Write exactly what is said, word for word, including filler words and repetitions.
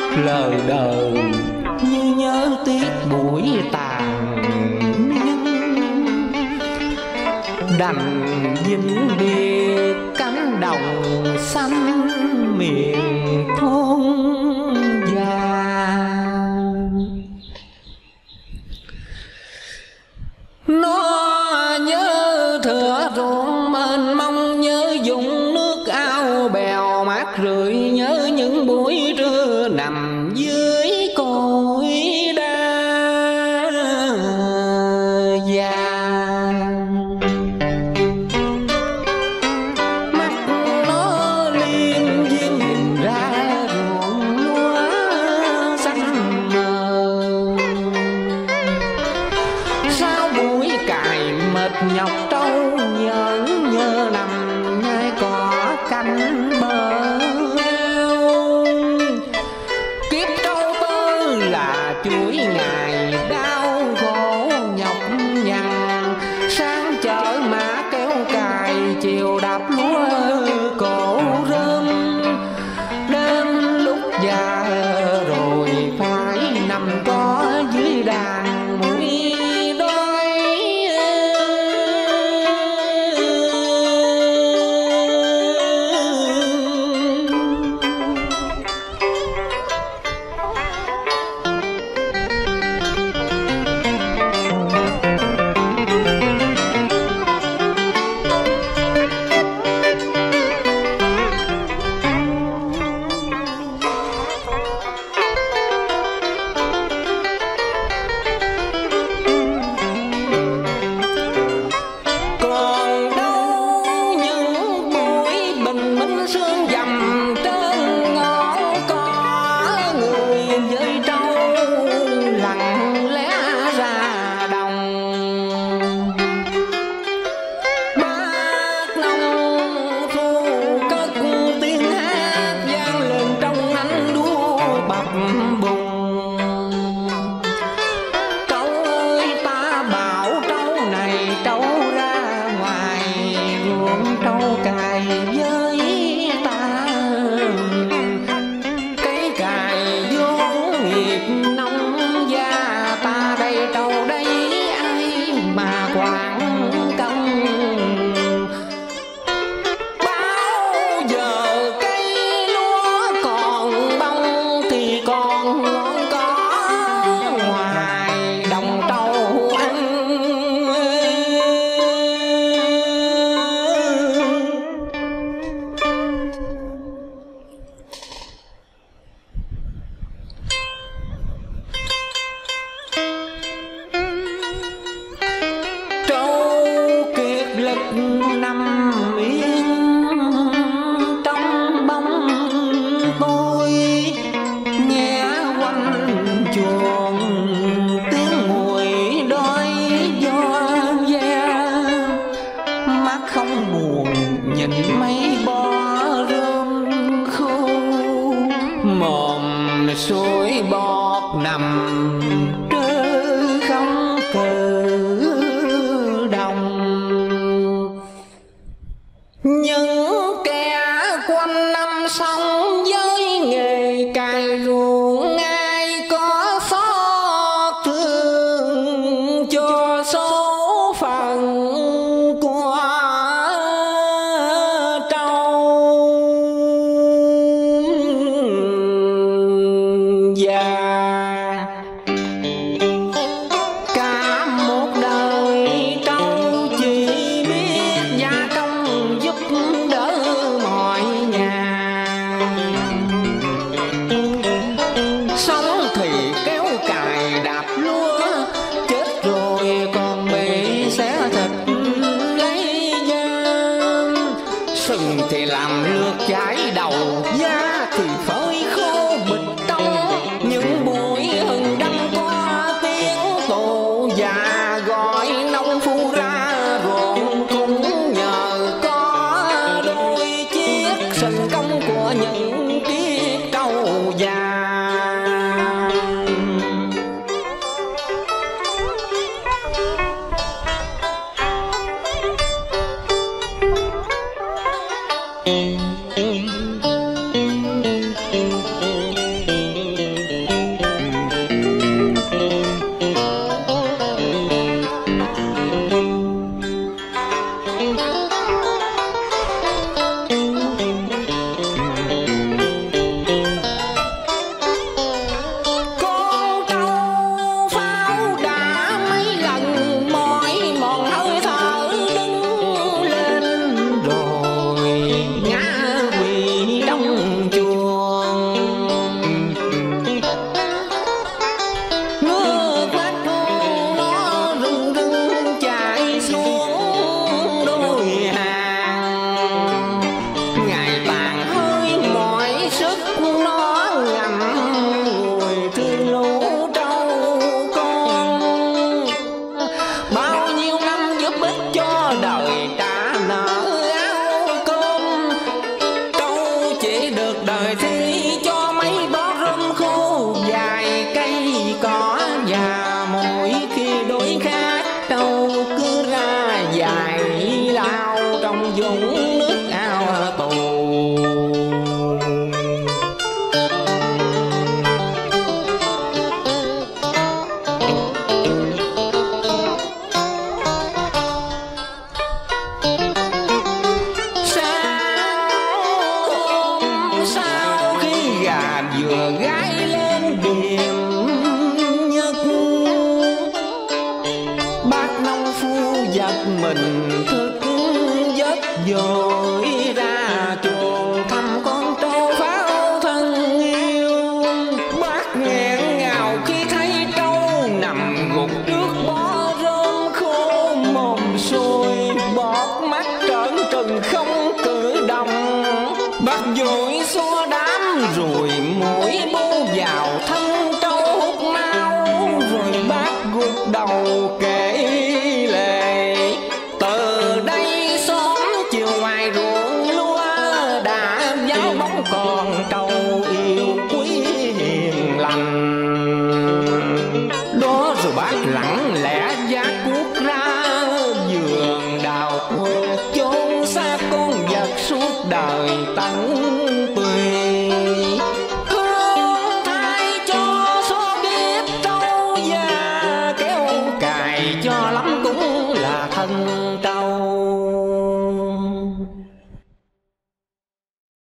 lờ đờ như nhớ tiếc buổi tàn nhân, đành vĩnh biệt cánh đồng xanh miền thôn già. Nó nhớ thửa ruộng mênh mông, nhớ dùng nước ao bèo mát rượi, nhớ những buổi trưa nằm dưới cội đa vàng. Mắt nó liêm diêm nhìn ra ruộng lúa xanh mờ, sau buổi cày mệt nhọc trâu nhẫn nhớ nằm nhai cỏ canh bờ ao. Kiếp trâu tơ là chuỗi ngày đau khổ nhọc nhằn, sáng chở mã kéo cày, chiều đạp lúa cổ rơm. Đến lúc già rồi phải nằm có dưới đàn mũi đói. Còn đâu những buổi bình minh sương dầm trên ngọn cỏ, người với trâu lặng lẽ ra đồng. Bác nông phu cất tiếng hát vang lên trong ánh đuốc bập bùng. Trâu ơi ta bảo trâu này trâu ra ngoài ruộng trâu cày với ta, cái cày vốn nghiệp nông gia, ta đây trâu đây ai mà quản công. Bao giờ cây lúa còn bông thì còn ngọn cỏ ngoài đồng trâu ăn. Trâu kiệt lực nằm yên trong bóng tôi, nghe quanh chuồng tiếng mùi đói do ve. Mắt không buồn nhìn mấy bó rơm khô, mồm sôi bọt nằm trơ không cờ đồng. Những kẻ quanh năm sống với nghề cày ruộng, ai có xót thương cho số phận của trâu già. Cả một đời trâu chỉ biết gia công giúp đỡ mọi nhà, sống thì kéo cày đạp lúa, chết rồi còn bị xé thịt lấy da. Sừng thì làm lượt chải đầu, da thì phơi khô bịch trong. Những buổi hừng đâm có tiếng tù già gọi nông phu ra ruộng, cũng nhờ có đôi chiếc sừng công của những chiếc trâu già. đời thi cho mấy bó rơm khô, vài cây cỏ và mỗi khi đối khác đâu cứ ra dài lao trong vũng nước ao tù. Vừa gái lên điểm nhất, bác nông phu giật mình thức giấc vội ra chuồng thăm con trâu pháo thân yêu. Bác nghẹn ngào khi thấy trâu nằm gục trước bó rơm khô, mồm sôi bọt mắt trợn trừng không cử động. Bác vội xua đám rồi mũi bu vào thân trâu hút máu, rồi bác gục đầu kể lệ. Từ đây xóm chiều ngoài ruộng lúa đã giáo bóng còn trâu yêu quý hiền lành. Đó rồi bác lặng lẽ vác cuốc ra vườn đào quê, chôn xác con vật suốt đời tận tùy. Hương thay cho số kiếp trâu già, kéo cài cho lắm cũng là thân trâu.